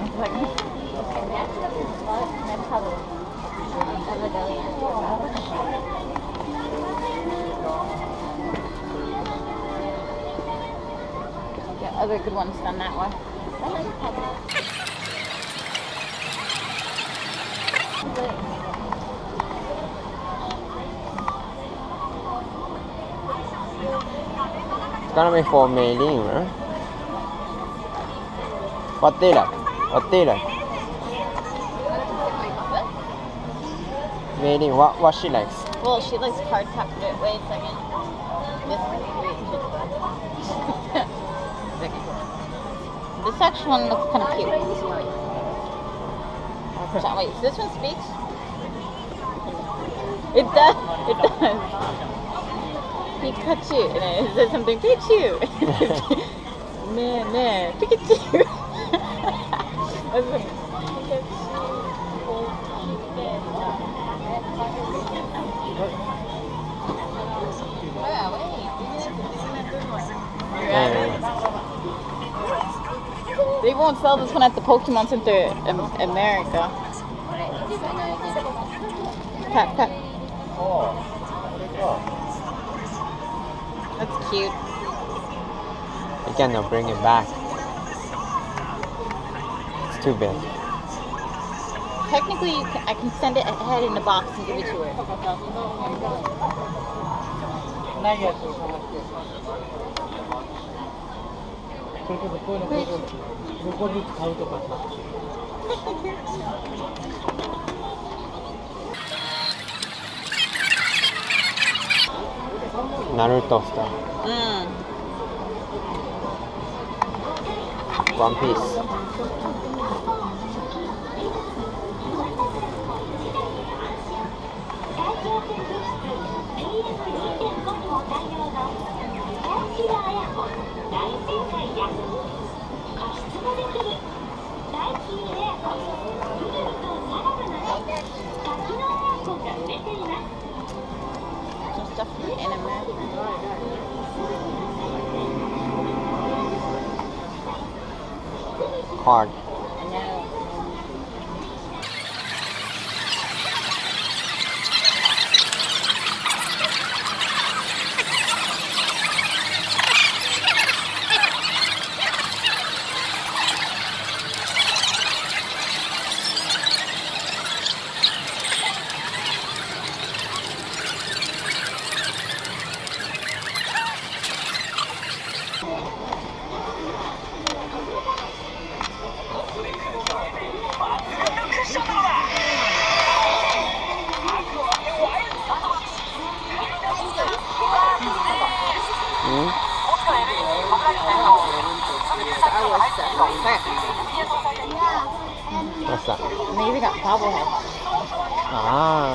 Yeah, other good ones done that way. It's gonna be for Mei-Lin, right? What they like? What they like? Mei-Lin, what she likes? Well, she likes card top. Wait a second. This This actual one looks kind of cute. Wait, this one speaks? It does. It does. Pikachu. And it says something. Pikachu. Nah. Pikachu. They won't sell this one at the Pokemon Center in America. Pat. That's cute. You cannot bring it back. It's too big. Technically, I can send it ahead in the box and give it to her. Naruto stuff. One Piece. Some stuff from anime. Card. What's that? Maybe got bobbleheads. Ah.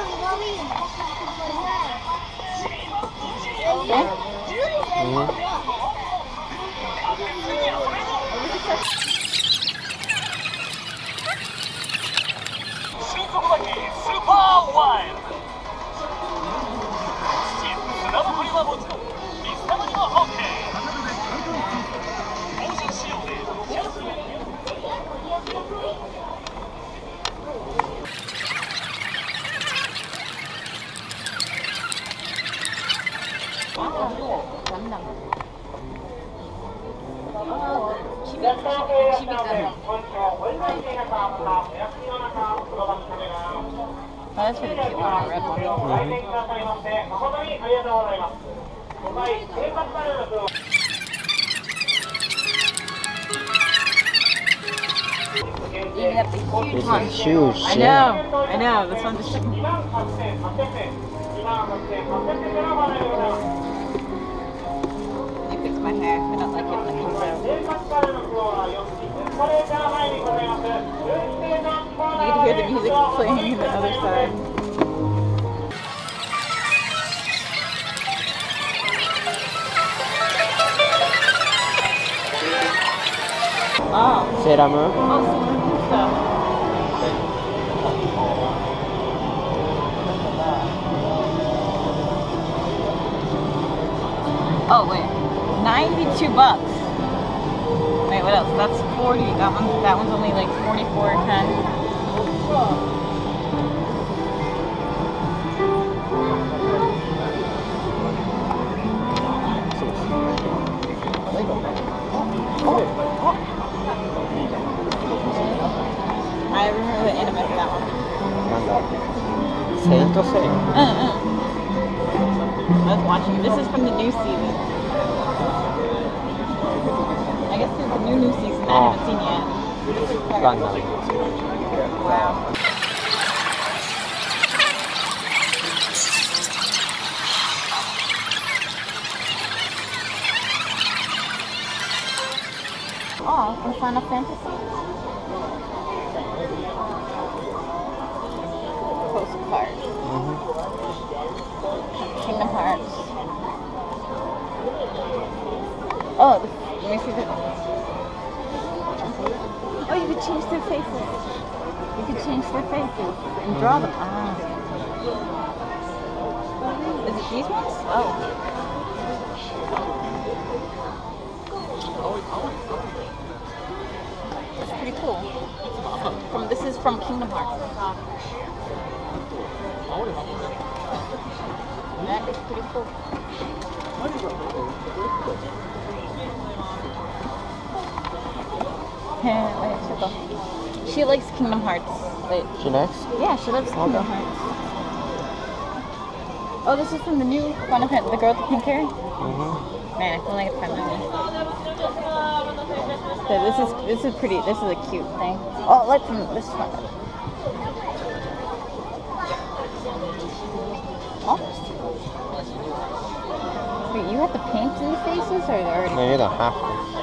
Oh, that's really cute one, red one. Even up the huge This one. is huge. I know. This one's just... You fix my hair. I don't like it when it comes out. You can hear the music playing on the other side. Oh. Sailor Moon. Oh, stuff. Oh, wait. $92. Wait, Okay, what else? That's 40. That one's only like 44.10. I remember the anime for that one. Saint Seiya. I was watching it. This is from the new season. I guess there's a new season that I haven't seen yet. Gundam. Wow. Oh, from Final Fantasy. Postcard. Kingdom Hearts. Oh, let me see the. Oh, you could change their faces. You could change their faces and draw them. Ah. Is it these ones? Oh. That's pretty cool. This is from Kingdom Hearts. That is pretty cool. She likes Kingdom Hearts. Wait. She likes? Yeah, she loves Kingdom Hearts. Oh, this is from the new Final Fantasy, the girl with the pink hair? Man, I feel like I find that one. So this is pretty, this is a cute thing. Oh, like from this one. Oh. Wait, you have to paint these faces or they're already? No, you don't have to.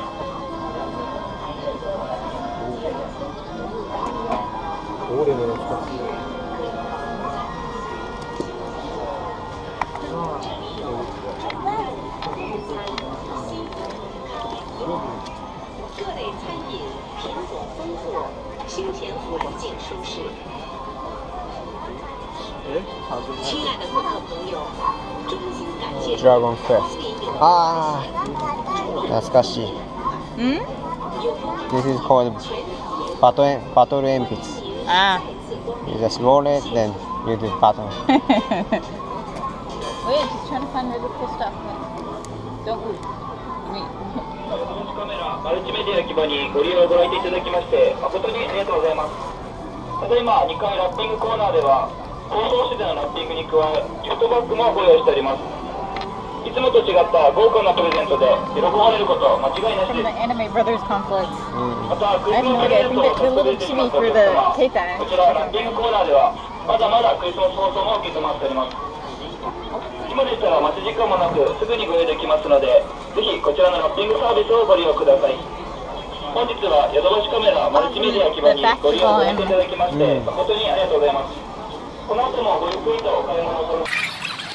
Dragon Quest. Ah, 懐かしい。This is called battle 鉛筆。 Ah. You just roll it, then you do battle. Wait, she's trying to find really cool stuff. Don't move. Wait. カメラマルチメディア基盤にご利用ご来店いただきまして誠にありがとうございます。ただいま2階ラッピングコーナーでは包装紙でのラッピングに加えギフトバッグもご用意しております。いつもと違った豪華なプレゼントで喜ばれること間違いなしです。 From the Anime Brothers conflict. またクリスマスプレゼントを特別にします。こちらラッピングコーナーではまだまだクリスマス放送も受け止まっております。今でしたら待ち時間もなくすぐにご用意できますのでぜひこちらのラッピングサービスをご利用ください。本日はヨドバシカメラマルチメディア基盤にご利用ご来店いただきまして誠にありがとうございます。この後もごゆっくりとお買い物をされます。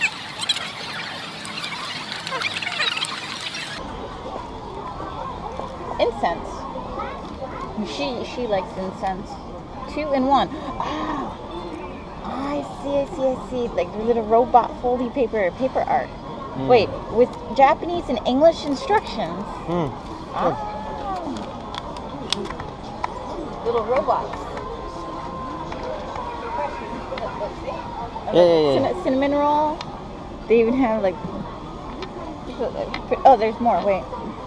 Incense. She likes incense. 2 in 1. Ah, I see. Like the little robot foldy paper art. Wait, with Japanese and English instructions. Little robots. Yeah. Cinnamon roll. They even have like. Oh, there's more. Wait.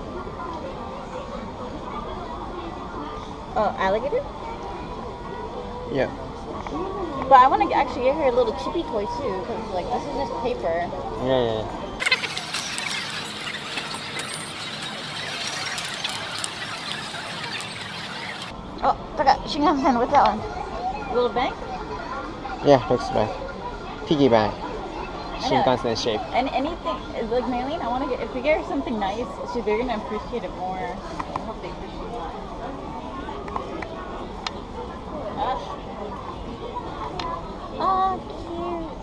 Oh, alligator? Yeah. But I want to actually get her a little chippy toy too, because like this is just paper. Yeah. Oh, Shinjuku, what's that one? Little bank? Yeah, looks like piggy bank. Shinkansen shape. And anything, like Maylene, I want to get, if we get her something nice, they're going to appreciate it more. I hope they appreciate it. Oh, cute.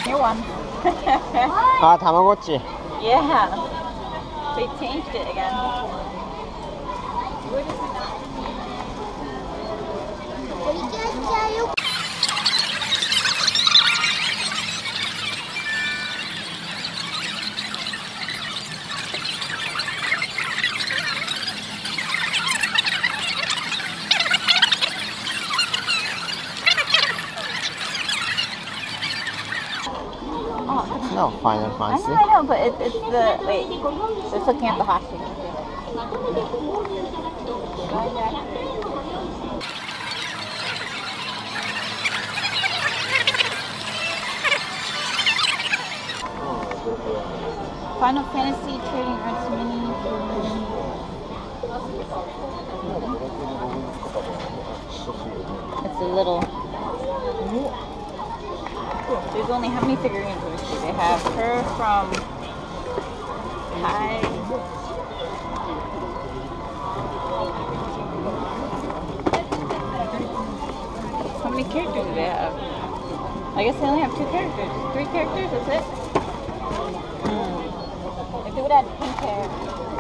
New one. Ah, Tamagotchi. Yeah. They changed it again. No, Final Fantasy. I know, but it's the, wait, just looking at the hostage. Final Fantasy Trading Arts Mini. It's a little. There's only how many figurines do we see? They have her from Kai. How many characters do they have? I guess they only have 2 characters. 3 characters, that's it? If they would add pink hair.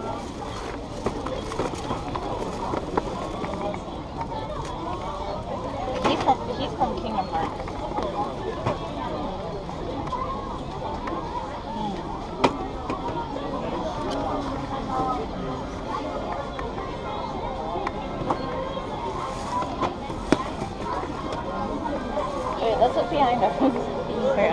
He's from Kingdom Hearts. Wait, let's look behind us. Okay.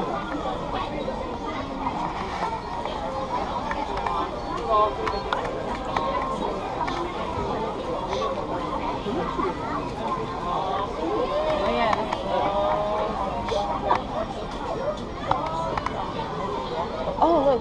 Oh, look,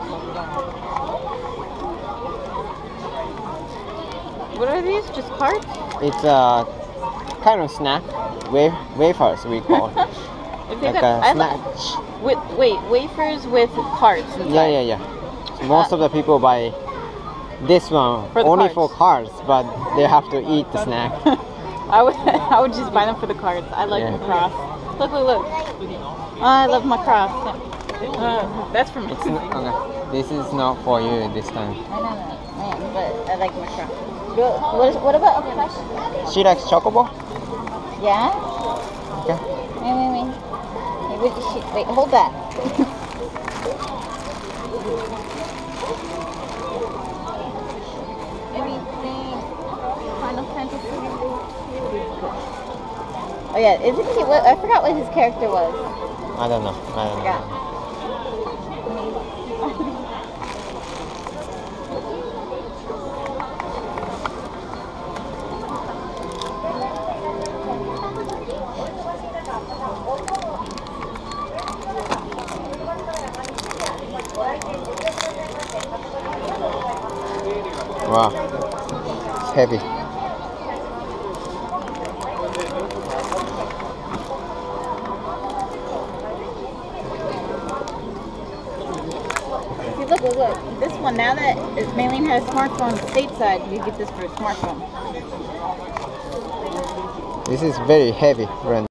what are these? Just carts? It's a kind of snack. Wafers, we call it. Like a snack. Wait, wafers with carts inside. Yeah. So most of the people buy this one only for cards, but they have to eat the snack. I would just buy them for the cards. I like Macross. Look. Oh, I love Macross. That's from It's not, okay. This is not for you this time. I know, but I like Macross. What about Akash? She likes chocobo? Yeah? Okay. Wait, hold that. Final Fantasy. Oh yeah, isn't he? I forgot what his character was. I don't know. Wow, it's heavy. Look. This one, now that Maylene has a smartphone stateside, you get this for a smartphone. This is very heavy, Brenda.